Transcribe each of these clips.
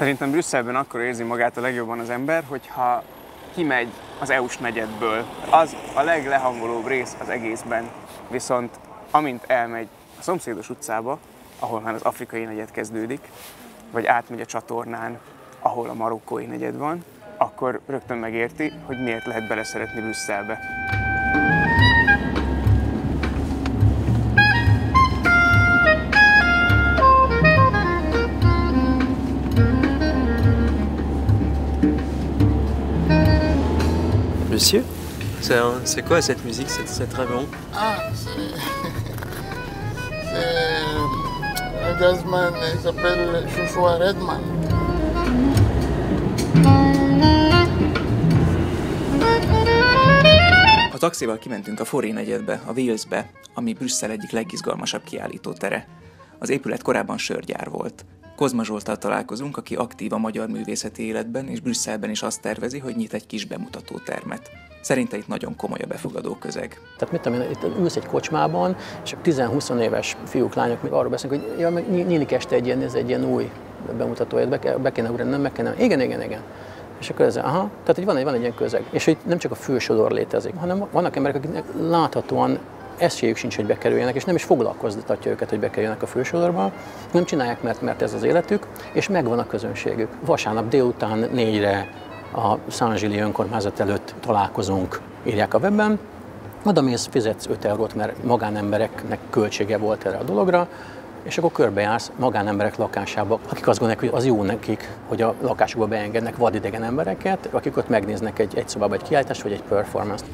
Szerintem Brüsszelben akkor érzi magát a legjobban az ember, hogyha kimegy az EU-s negyedből. Az a leglehangolóbb rész az egészben. Viszont amint elmegy a szomszédos utcába, ahol már az afrikai negyed kezdődik, vagy átmegy a csatornán, ahol a marokkói negyed van, akkor rögtön megérti, hogy miért lehet beleszeretni Brüsszelbe. Monsieur, c'est quoi cette musique? C'est très bon. Ah, c'est un jazzman, il s'appelle Joshua Redman. A taxival kimentünk a Forêt negyedbe, a Willsbe, ami Brüsszel egyik legizgalmasabb kiállítótere. Az épület korábban sörgyár volt. Kozma Zsolttal találkozunk, aki aktív a magyar művészeti életben, és Brüsszelben is azt tervezi, hogy nyit egy kis bemutatótermet. Szerinte itt nagyon komoly a befogadó közeg. Tehát mit tudom én, itt ülsz egy kocsmában, és a 10-20 éves fiúk, lányok még arról beszélnek, hogy ja, meg nyílik este egy ilyen új bemutató, be kéne ugrani, nem meg kéne. Igen. És akkor ez, aha, tehát hogy van egy ilyen közeg. És hogy nem csak a fősodor létezik, hanem vannak emberek, akiknek láthatóan esélyük sincs, hogy bekerüljenek, és nem is foglalkoztatja őket, hogy bekerüljenek a fősodorba. Nem csinálják, mert ez az életük, és megvan a közönségük. Vasárnap délután 4-re a Saint-Gilles önkormányzat előtt találkozunk, írják a webben. Oda mész, fizetsz 5 eurót, mert magánembereknek költsége volt erre a dologra, és akkor körbejársz magánemberek lakásába, akik azt gondolják, hogy az jó nekik, hogy a lakásukba beengednek vadidegen embereket, akik ott megnéznek egy szobába egy kiállítást, vagy egy performance-t.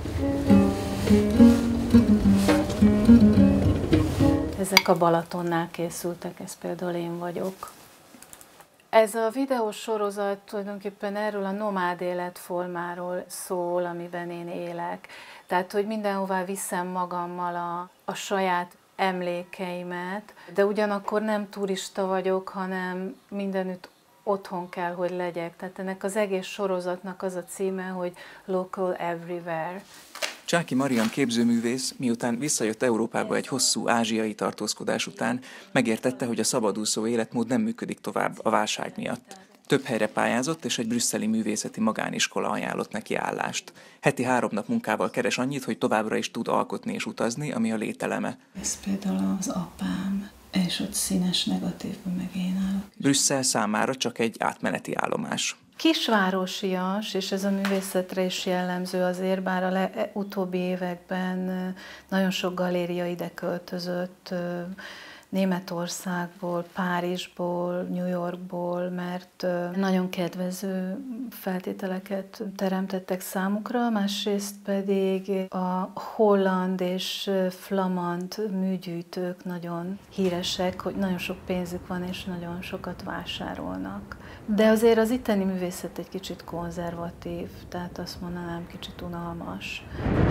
Ezek a Balatonnál készültek, ez például én vagyok. Ez a videós sorozat tulajdonképpen erről a nomád életformáról szól, amiben én élek. Tehát, hogy mindenhová viszem magammal a saját emlékeimet, de ugyanakkor nem turista vagyok, hanem mindenütt otthon kell, hogy legyek. Tehát ennek az egész sorozatnak az a címe, hogy Local Everywhere. Csáky Marian képzőművész, miután visszajött Európába egy hosszú ázsiai tartózkodás után, megértette, hogy a szabadúszó életmód nem működik tovább a válság miatt. Több helyre pályázott, és egy brüsszeli művészeti magániskola ajánlott neki állást. Heti 3 nap munkával keres annyit, hogy továbbra is tud alkotni és utazni, ami a lételeme. Ez például az apám, és ott színes negatívban meg én állok. Brüsszel számára csak egy átmeneti állomás. Kisvárosias, és ez a művészetre is jellemző azért, bár a utóbbi években nagyon sok galéria ide költözött, Németországból, Párizsból, New Yorkból, mert nagyon kedvező feltételeket teremtettek számukra, másrészt pedig a holland és flamand műgyűjtők nagyon híresek, hogy nagyon sok pénzük van és nagyon sokat vásárolnak. De azért az itteni művészet egy kicsit konzervatív, tehát azt mondanám, kicsit unalmas.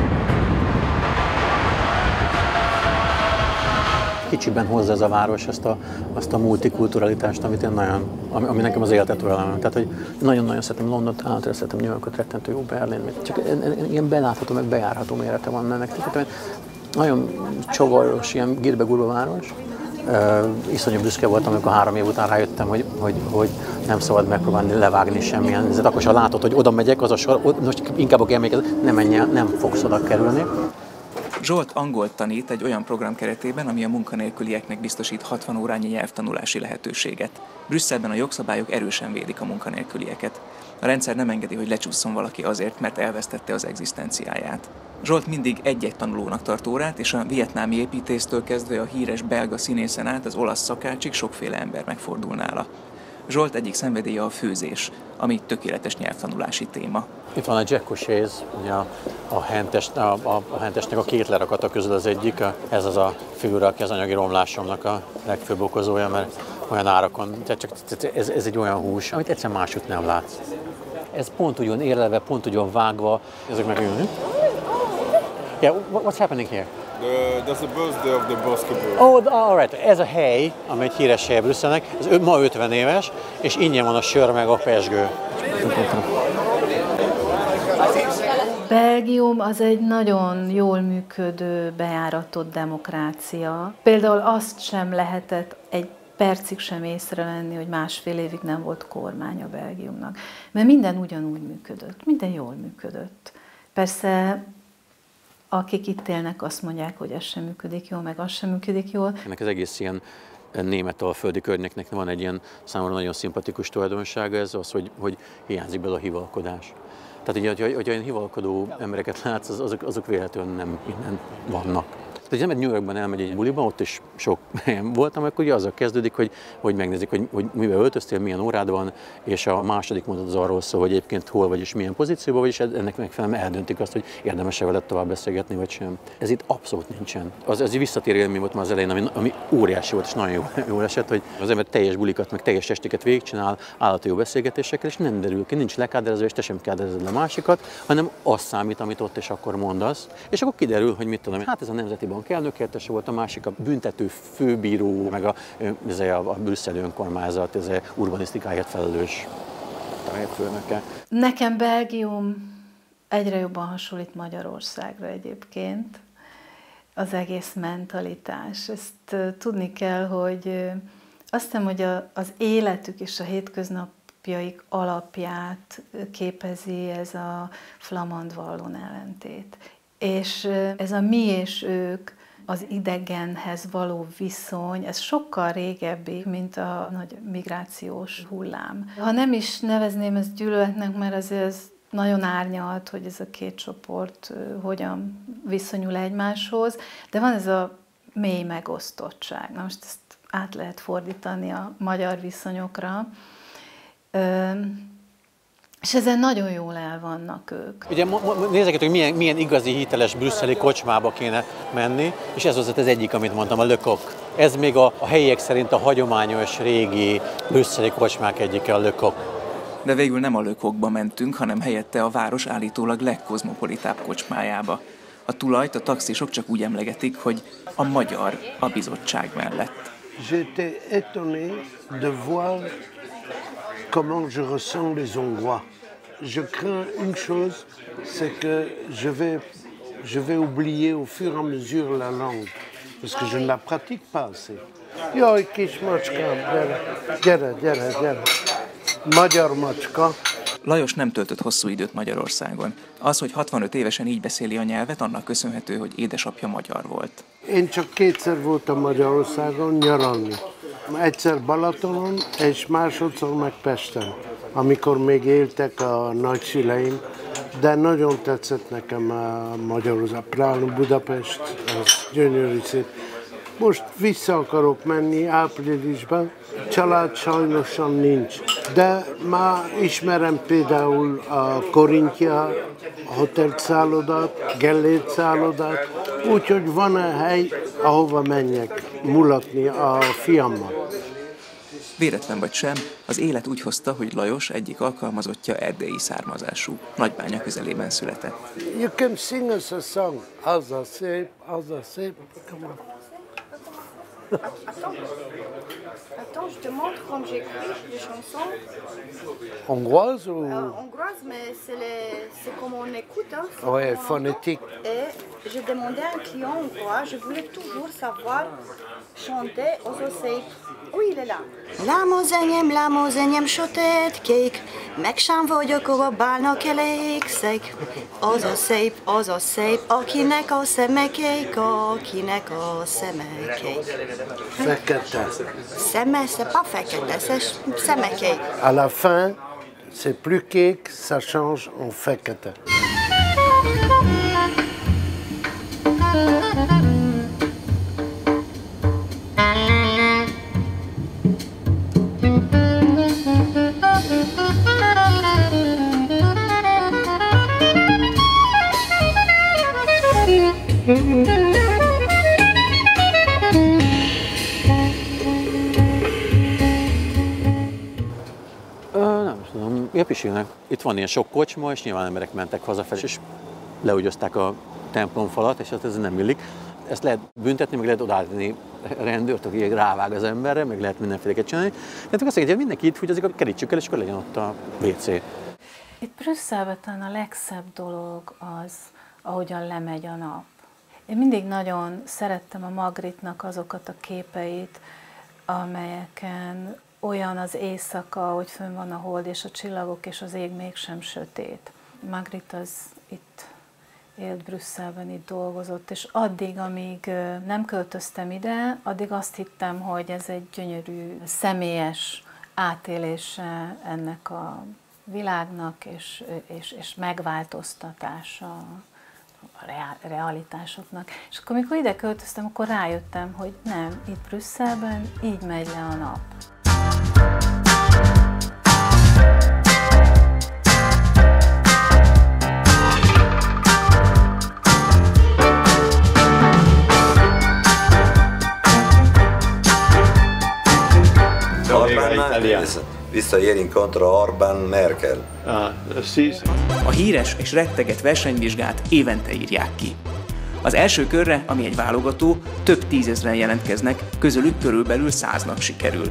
Kicsiben hozza ez a város azt a multikulturalitást, amit én ami nekem az életet velem. Tehát, hogy nagyon-nagyon szeretem Londont, általában szeretem New Yorkot, rettentő jó Berlin, csak ilyen belátható, meg bejárható mérete van ennek. Tehát, nagyon csavaros, ilyen gírbe-gurba város. Iszonyú büszke voltam, amikor 3 év után rájöttem, hogy nem szabad megpróbálni levágni semmilyen. Ezért akkor sem látod, hogy oda megyek, az a sor, most inkább a emlékezet, nem menj el, nem fogsz oda kerülni. Zsolt angolt tanít egy olyan program keretében, ami a munkanélkülieknek biztosít 60 órányi nyelvtanulási lehetőséget. Brüsszelben a jogszabályok erősen védik a munkanélkülieket. A rendszer nem engedi, hogy lecsúszson valaki azért, mert elvesztette az egzisztenciáját. Zsolt mindig egy-egy tanulónak tart órát, és a vietnámi építésztől kezdve a híres belga színészen át az olasz szakácsig sokféle ember megfordul nála. Zsolt egyik szenvedélye a főzés, ami tökéletes nyelvtanulási téma. Itt van a Jack Couchéz, ugye a hentesnek a 2 lerakata közül az egyik. Ez az a figura, aki az anyagi romlásomnak a legfőbb okozója, mert olyan árakon, ez egy olyan hús, amit egyszer máshogy nem látsz. Ez pont úgy van érlelve, pont úgy van vágva. Ezek meg jönni. Yeah, what's happening here? That's the birthday of the basketball. Oh, all right. Ez a hely, ami egy híres hely Brüsszelnek, ez ma 50 éves, és ingyen van a sör meg a pezsgő. Belgium az egy nagyon jól működő, bejáratott demokrácia. Például azt sem lehetett egy percig sem észrevenni, hogy másfél évig nem volt kormány a Belgiumnak. Mert minden ugyanúgy működött, minden jól működött. Persze, akik itt élnek, azt mondják, hogy ez sem működik jól, meg az sem működik jól. Ennek az egész ilyen németalföldi környéknek van egy ilyen számomra nagyon szimpatikus tulajdonsága, ez az, hogy hiányzik belőle a hivalkodás. Tehát, hogy olyan hivalkodó embereket látsz, azok véletlenül nem innen vannak. Tehát, ha New Yorkban elmegy egy buliba, ott is sok helyen voltam, akkor ugye azzal kezdődik, hogy megnézik, hogy mivel öltöztél, milyen órád van, és a második mondat az arról szól, hogy egyébként hol vagy és milyen pozícióban vagy, és ennek megfelelően eldöntik azt, hogy érdemes-e veled tovább beszélgetni, vagy sem. Ez itt abszolút nincsen. Az egy visszatérő élmény volt már az elején, ami óriási volt, és nagyon jól esett, hogy az ember teljes bulikat, meg teljes estéket végigcsinál, állati jó beszélgetésekkel, és nem derül ki, nincs lekáderezve, és te sem káderezed a másikat, hanem az számít, amit ott és akkor mondasz, és akkor kiderül, hogy mit tudom, hát ez a Nemzeti Bank elnökhelyettese volt, a másik a büntető főbíró, meg a brüsszeli önkormányzat, ez a urbanisztikáért felelős főnöke. Nekem Belgium egyre jobban hasonlít Magyarországra egyébként, az egész mentalitás. Ezt tudni kell, hogy azt hiszem, hogy az életük és a hétköznapjaik alapját képezi ez a flamand vallon ellentét. És ez a mi és ők, az idegenhez való viszony, ez sokkal régebbi, mint a nagy migrációs hullám. Ha nem is nevezném ezt gyűlöletnek, mert azért ez nagyon árnyalt, hogy ez a két csoport hogyan viszonyul egymáshoz, de van ez a mély megosztottság. Na most ezt át lehet fordítani a magyar viszonyokra. És ezen nagyon jól el vannak ők. Ugye nézzek, hogy milyen igazi hiteles brüsszeli kocsmába kéne menni, és ez az egyik, amit mondtam, a Le Coq. Ez még a helyiek szerint a hagyományos, régi brüsszeli kocsmák egyike, a Le Coq. De végül nem a Le Coqba mentünk, hanem helyette a város állítólag legkozmopolitább kocsmájába. A tulajt a taxisok csak úgy emlegetik, hogy a magyar a bizottság mellett. J'étais étonné de voir comment je ressens les Hongrois. Je crains une chose, c'est que je vais oublier au fur et à mesure la langue, parce que je ne la pratique pas assez. Jaj, kis macskám, gyere. Magyar macska. Lajos nem töltött hosszú időt Magyarországon. Az, hogy 65 évesen így beszéli a nyelvet, annak köszönhető, hogy édesapja magyar volt. Én csak kétszer voltam Magyarországon nyaralni. Egyszer Balatonon, és másodszor meg Pesten, amikor még éltek a nagyszüleim, de nagyon tetszett nekem a Magyarország. Prálom, Budapest, az gyönyörű szép. Most vissza akarok menni áprilisban, család sajnosan nincs, de már ismerem például a Korinthia hotel szállodát, Gellért szállodát, úgyhogy van egy hely, ahova menjek mulatni a fiammal. Véletlen vagy sem, az élet úgy hozta, hogy Lajos egyik alkalmazottja erdélyi származású, Nagybánya közelében született. You can sing us a song. Az a szép, come on. Attends, je te montre comme j'écris les chansons. Hongroise ou Hongroise, mais c'est comme on écoute. Hein, ouais, phonétique. Et je demandais à un client hongrois, je voulais toujours savoir chanter Ozoszép. Oui, il est là. Lámozenyem, sötétkék, meg sem vagyok a bálnak elégszeg. Az a szép, akinek a szemekék, Fekete. C'est pas fekete, c'est szemekék. À la fin, c'est plus kék, ça change en fekete. Nem tudom, pisilnek. Itt van ilyen sok kocsma, és nyilván emberek mentek hazafelé, és leügyözták a templomfalat, és hát ez nem illik. Ezt lehet büntetni, meg lehet odaállítani rendőrt, aki rávág az emberre, meg lehet mindenféleket csinálni. Tehát azt mondja, hogy mindenki itt húgyozik, akkor kerítsük el, és akkor legyen ott a WC. Itt Brüsszelben talán a legszebb dolog az, ahogyan lemegy a nap. Én mindig nagyon szerettem a Magritnak azokat a képeit, amelyeken olyan az éjszaka, hogy fönn van a hold és a csillagok, és az ég mégsem sötét. Magritte az itt élt Brüsszelben, itt dolgozott, és addig, amíg nem költöztem ide, addig azt hittem, hogy ez egy gyönyörű, személyes átélése ennek a világnak, és megváltoztatása a realitásoknak. És akkor, amikor ide költöztem, akkor rájöttem, hogy nem, itt Brüsszelben így megy le a nap. Vissza ieri incontro Orbán Merkel. A híres és retteget versenyvizsgát évente írják ki. Az első körre, ami egy válogató, több tízezren jelentkeznek, közülük körülbelül 100-nak sikerül.